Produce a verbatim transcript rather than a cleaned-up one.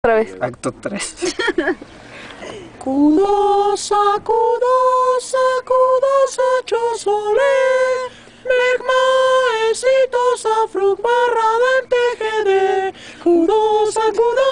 Otra vez. Acto tres. Kudosa, kudosa, kudosa, chosole, megma esitosa, fruk barra den tegede, kudosa, kudosa.